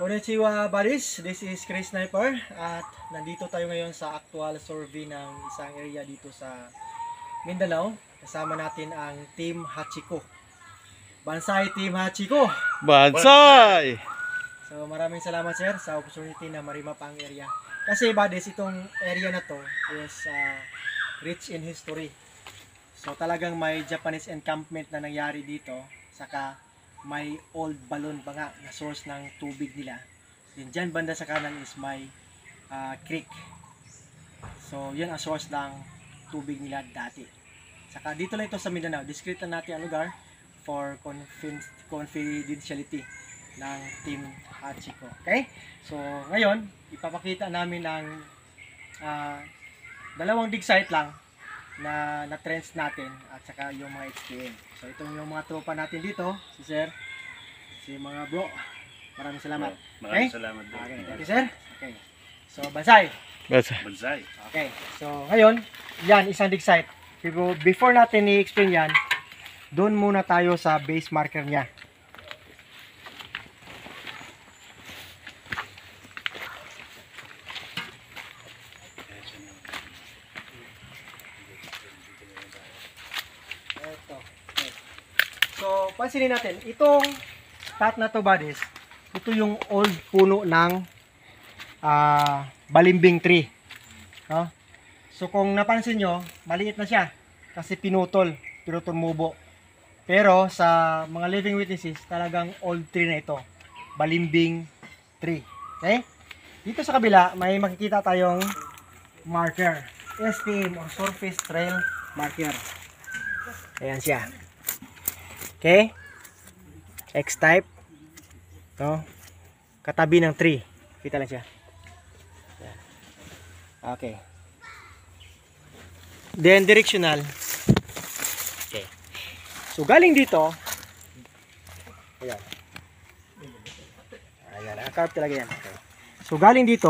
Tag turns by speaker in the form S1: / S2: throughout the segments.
S1: Konnichiwa buddies, this is Chris Sniper at nandito tayo ngayon sa actual survey ng isang area dito sa Mindanao. Kasama natin ang Team Hachikō. Bansay Team Hachikō!
S2: Bansay!
S1: So maraming salamat sir sa opportunity na ma-remap ang area. Kasi buddies, itong area na to is rich in history. So talagang may Japanese encampment na nangyari dito, saka may old balloon pa nga na source ng tubig nila. Then dyan banda sa kanan is may creek. So yun ang source ng tubig nila dati. Saka dito lang ito sa Mindanao. Discreet na natin ang lugar for confidentiality ng Team Hachikō. Okay? So ngayon, ipapakita namin ang dalawang dig site lang na trends natin at saka yung mga HPM. So ito yung mga tropa natin dito, si sir, si mga bro. Maraming salamat.
S3: Maraming salamat.
S1: Okay, thank you sir. Okay. So Bansay.
S3: Bansay.
S1: Okay. So ngayon, yan isang dig site. Pero before natin i-explain yan, doon muna tayo sa base marker niya. So, pansinin natin, itong spot na to buddies, ito yung old puno ng balimbing tree. No? So, kung napansin nyo, maliit na siya kasi pinutol mubo. Pero, sa mga living witnesses, talagang old tree na ito. Balimbing tree. Okay? Dito sa kabila, may makikita tayong marker. STM or Surface Trail Marker. Ayan siya. Okay? X-type. No? Katabi ng tree. Kita lang siya. Okay. Then directional. Okay. So galing dito. Ayan. Ayan. Nakakarap talaga yan. Okay. So galing dito.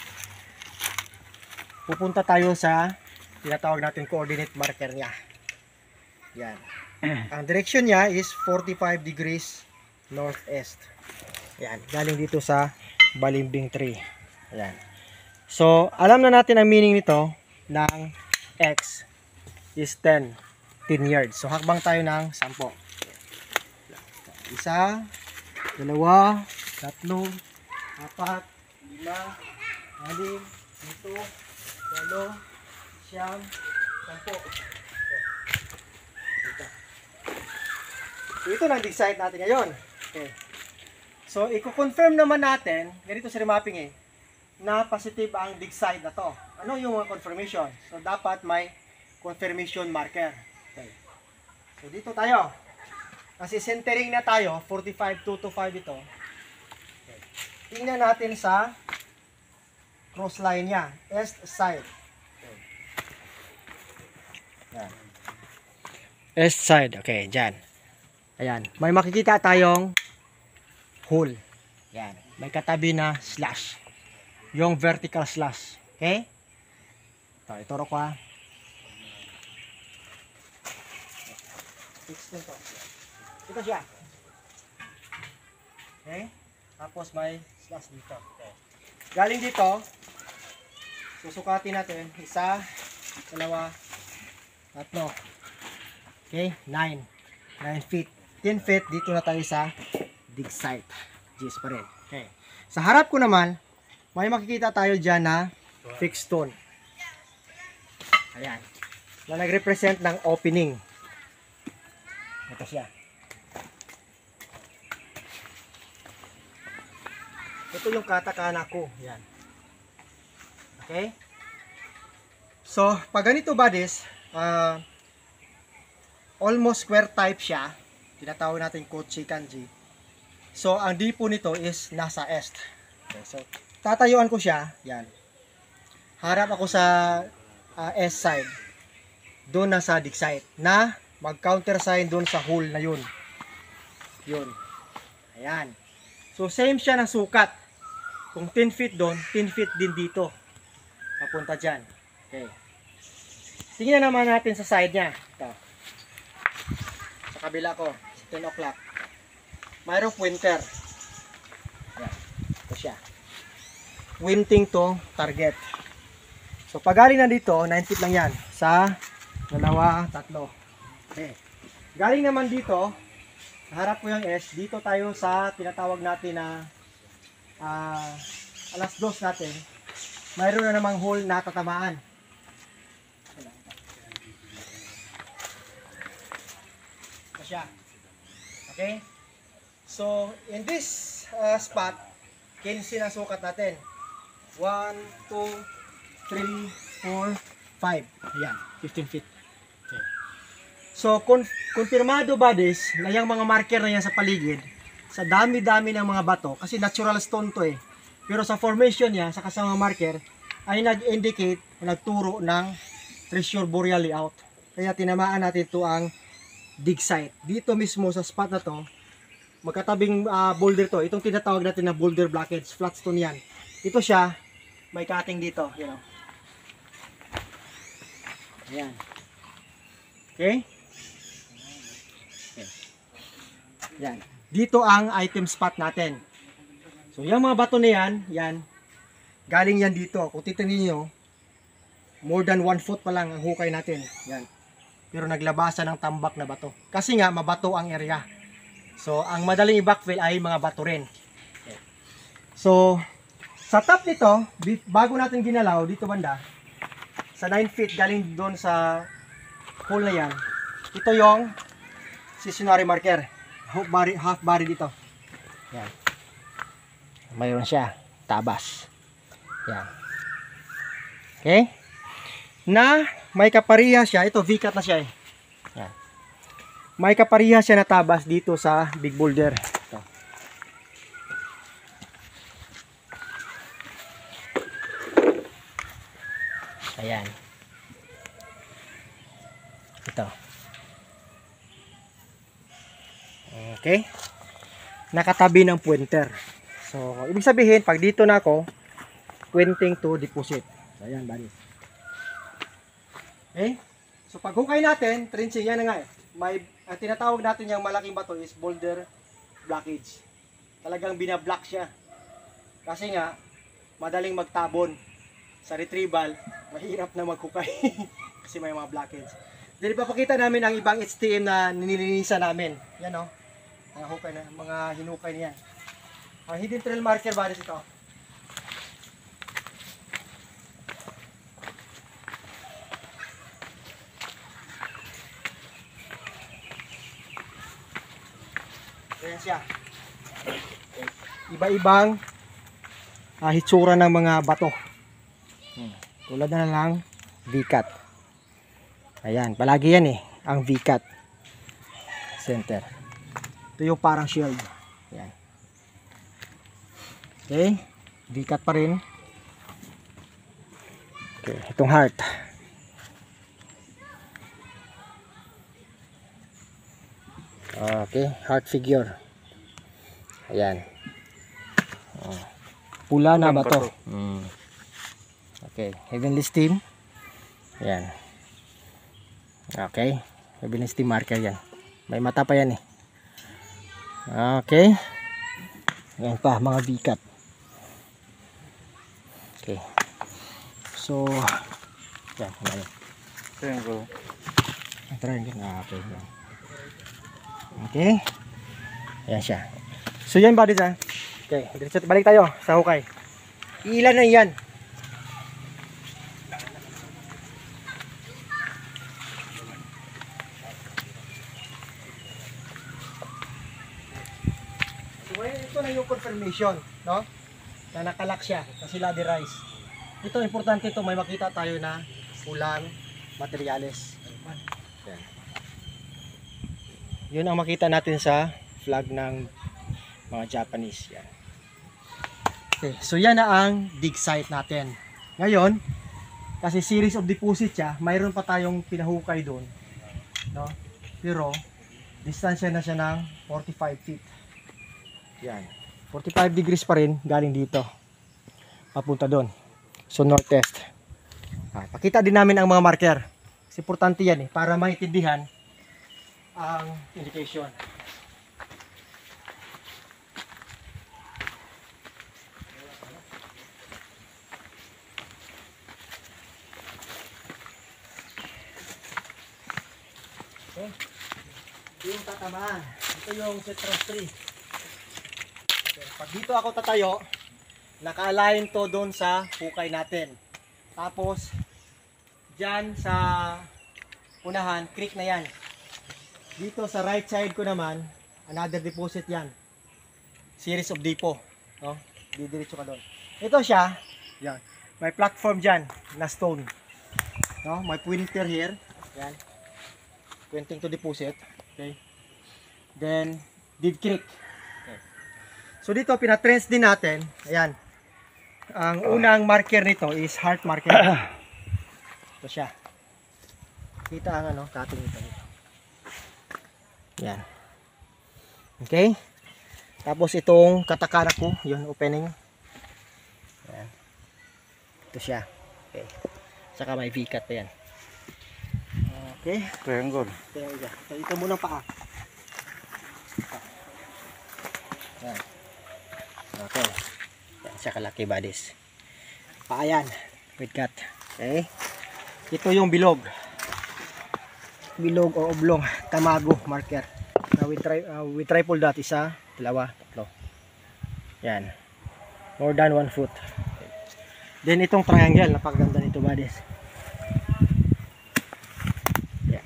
S1: Pupunta tayo sa tinatawag natin coordinate marker niya. Yan. Ang direction niya is 45 degrees northeast. Yan, galing dito sa balimbing tree. Ayan. So, alam na natin ang meaning nito ng X is 10 yards. So, hakbang tayo ng 10. Isa, dalawa, tatlo, apat, lima, anim, ito, walo, siyam, 10. So, ito na ang dig site natin ngayon. Okay. So, i-confirm naman natin, ganito sa remapping na positive ang dig site na to. Ano yung mga confirmation? So, dapat may confirmation marker. Okay. So, dito tayo. Kasi centering na tayo, 45, 2 to 5 ito. Okay. Tingnan natin sa cross line niya, east side. Okay. Yan. East side, okay, dyan. Ayan, may makikita tayong hole. Ayan, may katabi na slash. Yung vertical slash. Okay? Ito, ituro ko ha. Fix nito. Ito siya. Okay? Tapos may slash dito. Okay. Galing dito, susukatin natin. Isa, dalawa, tatlo. Okay? 9 feet. 10 feet, dito na tayo sa dig site. Gis pa rin. Okay. Sa harap ko naman, may makikita tayo dyan na fixed stone. Ayan. Na nag-represent ng opening. Ito siya. Ito yung katakana ko. Ayan. Okay? So, pag ganito buddies, almost square type siya. Tinatawag natin Kochi kanji. So, ang dipo nito is nasa east. Okay, so, tatayuan ko siya. Yan. Harap ako sa east side. Doon na sa dig site. Na mag-counter sign doon sa hole na yun. Yun. Ayan. So, same siya ng sukat. Kung 10 feet doon, 10 feet din dito. Papunta dyan. Okay. Tingnan naman natin sa side niya. Ito. Sa kabila ko. 10 o'clock. Mayroong pointer. Ayan. siya. Winting to target. So pag galing na dito, 9 feet lang yan. Sa 2, 3. Okay. Galing naman dito, harap ko yung S, dito tayo sa tinatawag natin na alas 2 natin. Mayroon na namang hole na tatamaan. Ito siya. Okay? So, in this spot, 15 ang sukat natin. 1, 2, 3, 4, 5. Ayan, 15 feet. Okay. So, konfirmado buddies na yung mga marker na yan sa paligid, sa dami-dami ng mga bato, kasi natural stone to eh. Pero sa formation niya, sa kasama marker, ay nag-indicate, nagturo ng treasure burial layout. Kaya tinamaan natin ito ang dig site. Dito mismo sa spot na to, magkatabing boulder to. Itong tinatawag natin na boulder blockage. Flat stone yan. Ito siya, may cutting dito. You know. Ayan. Okay? Okay. Yan. Dito ang item spot natin. So, yung mga bato na yan, galing yan dito. Kung titingnan nyo, more than 1 foot pa lang ang hukay natin. Yan. Pero naglabasan ng tambak na bato. Kasi nga, mabato ang area. So, ang madaling i-backfill ay mga bato rin. Okay. So, sa top nito, bago natin ginalaw, dito banda, sa 9 feet, galing doon sa hole na yan, ito yung stationary marker. Half body dito. Yan. Mayroon siya. Tabas. Yan. Okay? Na may kapariha siya. Ito, V-cut na siya eh. Yan. May kapariha siya na tabas dito sa big boulder. Ito. Ayan. Ito. Okay. Nakatabi ng pointer. So, ibig sabihin, pag dito na ako, pointing to deposit. So, ayan, bali. Okay. So, pag hukay natin, trenching, yan na nga eh. Ang tinatawag natin yung malaking bato is boulder blockage. Talagang binablock siya. Kasi nga, madaling magtabon. Sa retrieval, mahirap na maghukay. Kasi may mga blockage. Then, ipapakita namin ang ibang HTM na nililinisan namin. Yan o. Mga hukay na, mga hinukay niya. Ang hidden trail marker ba ito? Ayan siya. Iba-ibang hitsura ng mga bato. Tulad na lang V-cut. Ayan, palagi yan eh, ang V-cut. Center. Ito yung parang shield. Ayan. Okay, V-cut pa rin. Okay, itong heart. Okay, heart figure. Ayan. Pula na ba to? Okay, heavenly steam. Ayan. Okay, heavenly steam marker yan. May mata pa yan eh. Okay. Ayan pa, mga V-cut. Okay. So, yan.
S2: Triangle.
S1: Triangle. Okay. Okay. Ayan siya. So, yan ba dito? Okay. Balik tayo sa hukay. Ilan na yan? Ito na yung confirmation, no? Na nakalak siya kasi laderize. Ito importante ito, may makita tayo na ulang materyales. Yan. Yun ang makita natin sa flag ng mga Japanese. Yan. Okay, so yan na ang dig site natin. Ngayon, kasi series of deposit siya, mayroon pa tayong pinahukay doon, no? Pero distansya na siya ng 45 feet. Yan. 45 degrees pa rin galing dito. Papunta doon. So northeast. Pakita din namin ang mga marker. Kasi importante yan eh, para maintindihan ang indication. tatamaan. Ito yung citrus tree. Okay. Pag dito ako tatayo, naka-align to doon sa hukay natin. Tapos, dyan sa unahan, creek na yan. Dito sa right side ko naman, another deposit yan. Series of depot. No? Didiretso ka doon. Ito siya, yan. May platform dyan na stone. No? May pointer here. Yan. Pointing to deposit. Okay. Then, dead creek. Okay. So dito, pinatrench din natin. Ayan. Ang unang marker nito is heart marker. Ito siya. Kita ang ano, cutting nito. Yan. Okay. Tapos itong katakara ko, yun, opening. Yan. Ito siya. Okay. Saka may V-cut yan. Okay.
S2: Triangle.
S1: So, ito muna paa. Yan. Okay. Yan siya kalaki buddies. Paa yan. With cut. Okay. Ito yung bilog. Bilog o oblong. Tamago marker. With triple dot. Isa, dalawa, tatlo. Yan. More than 1 foot. Then itong triangle. Napakaganda nito buddies. Yan.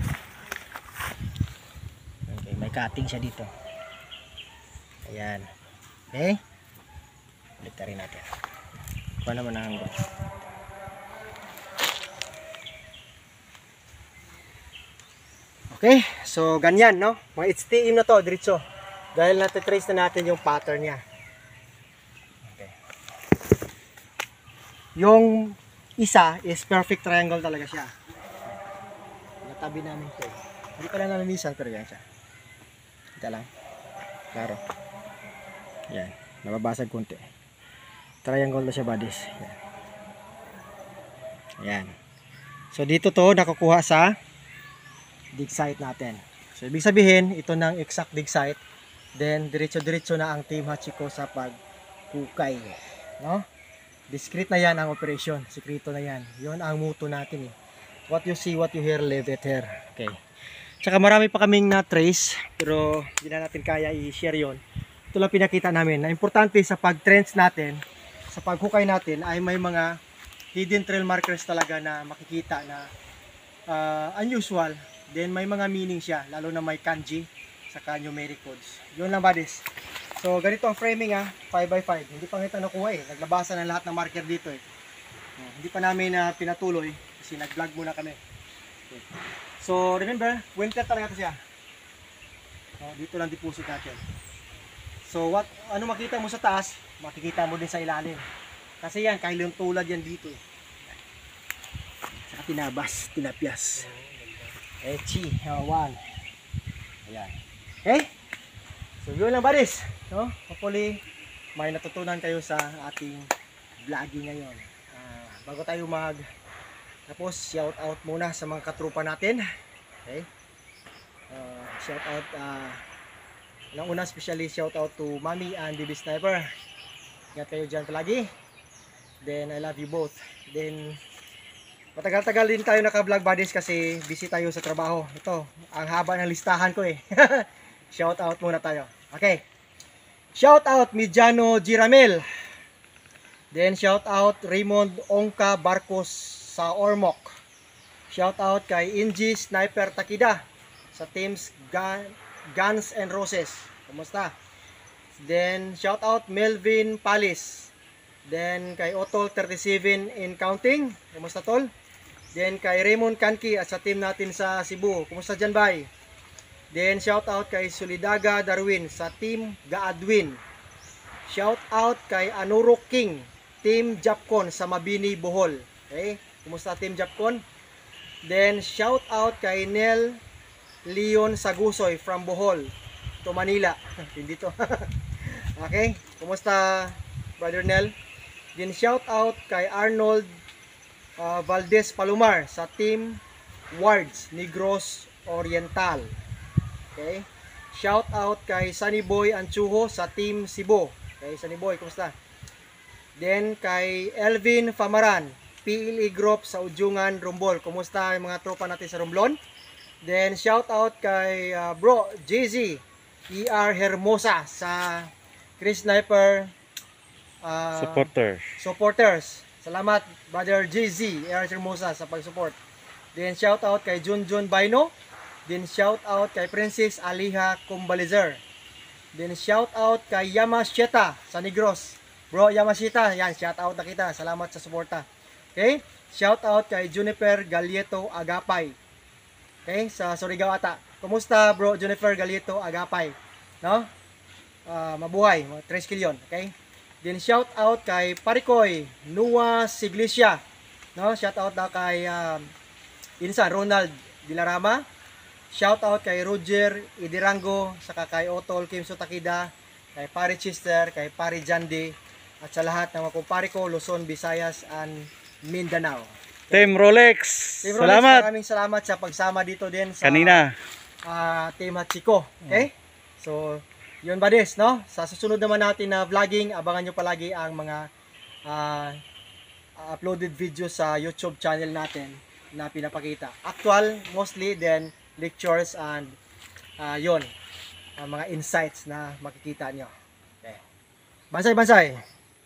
S1: Okay. May cutting siya dito. Ayan. Okay. Ulit na rin natin. Kuha naman ang hanggang. Okay, so ganyan, no? Mga HTM na to, diretso. Dahil natitrace na natin yung pattern niya. Okay. Yung isa is perfect triangle talaga siya. Natabi namin ito. Hindi pa lang nalinisan, pero yan siya. Kita lang. Klaro. Yan, nababasag konti. Triangle na siya buddies. Yan. Yan. So dito to nakukuha sa dig site natin. So ibig sabihin, ito ng exact dig site. Then diretso-diretso na ang Team Hachikō sa paghukay. No? Discreet na yan ang operation. Sekreto na yan. Yun ang motto natin eh. What you see, what you hear, leave it here. Okay. Tsaka marami pa kaming na-trace, pero hindi na natin kaya i-share yon. Ito lang pinakita namin na importante sa pag-trench natin, sa paghukay natin, ay may mga hidden trail markers talaga na makikita na unusual. Then may mga meaning siya, lalo na may kanji saka numeric codes. Yun lang buddies. So ganito ang framing 5x5. Hindi pa kita nakuha eh. Naglabasa na lahat ng marker dito eh. Hindi pa namin pinatuloy kasi nag-vlog muna kami. Okay. So remember, winter talaga ito siya. Dito lang deposit natin. So ano makita mo sa taas, makikita mo din sa ilalim. Kasi yan, kahit yung tulad yan dito eh. Saka tinabas, tinapyas. Echi, 1. Ayan. Okay? So yun lang buddies. No? Hopefully, may natutunan kayo sa ating vlogging ngayon. Bago tayo tapos shout out muna sa mga katrupa natin. Okay? Shout out nang una, especially shout out to Mami and Baby Sniper. Ingat kayo dyan palagi. Then I love you both. Then matagal-tagal din tayo naka-vlog buddies kasi busy tayo sa trabaho. Ito, ang haba ng listahan ko eh. Shout out muna tayo. Okay. Shout out Midiano Giramel. Then shout out Raymond Ongka Barcos sa Ormoc. Shout out kay Inji Sniper Takida sa teams Guns and Roses. Kumusta? Then shout out Melvin Palis. Then kay Otol 37 in counting. Kumusta tol? Then kay Raymond Kanki at sa team natin sa Cebu. Kumusta dyan bay? Then shout out kay Solidaga Darwin sa team Gaadwin. Shout out kay Anurok King, team Japcon sa Mabini, Bohol. Okay? Kumusta team Japcon? Then shout out kay Nel Leon Sagusoy from Bohol to Manila. Hindi to. Okay? Kumusta Brother Nel? Then shout out kay Arnold Valdez Palomar sa team Wards Negros Oriental. Okay? Shout out kay Sunny Boy Anchuho sa team Cebu. Okay, Sunny Boy, kumusta? Then kay Elvin Famaran, PLE Group sa Ujungan, Rumbol. Kumusta yung mga tropa natin sa Romblon? Then shout out kay bro JZ ER Hermosa sa Chris Sniper supporters. Salamat brother JZ ER Hermosa sa pag-support. Then shout out kay Junjun Baino. Then shout out kay Princess Aliha Kumbalizer. Then shout out kay Yamashita sa Negros. Bro Yamashita, yan, shout out na kita. Salamat sa suporta. Okay? Shout out kay Juniper Galieto Agapay. Okay? Sa Surigao ata. Kumusta bro Juniper Galieto Agapay? No? Mabuhay, 3 kilyon. Okay? Then shout out kay Parikoy Nua Siglesia. No? Shout out daw kay Insan Ronald Dilarama. Shout out kay Roger Idirango, saka kay Otol Kimso Takida, kay Pari Chester, kay Pari Jandi, at sa lahat ng mga kumpare ko, Luzon, Visayas, and Mindanao.
S2: Team Rolex.
S1: Team Rolex,
S2: Salamat.
S1: maraming salamat sa pagsama dito din sa
S2: Kanina.
S1: Team Hachikō. Okay? So, yun ba this, no? Sa susunod naman natin na vlogging, abangan nyo palagi ang mga uploaded videos sa YouTube channel natin na pinapakita. Actual, mostly, then lectures and yun, mga insights na makikita nyo. Okay. Bansay!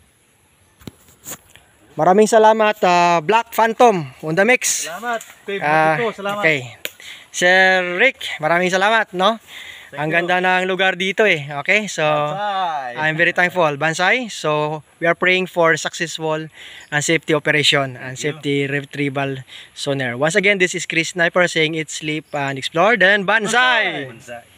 S1: Maraming salamat, Black Phantom on the mix.
S2: Salamat. Salamat.
S1: Okay. Sir Rick, maraming salamat, no? Ang ganda ng lugar dito eh. Okay? So, I'm very thankful. Bansay. So, we are praying for successful and safety operation and safety retrieval sooner. Once again, this is Chris Sniper saying eat, sleep, and explore. Then, Bansay!
S3: Bansay.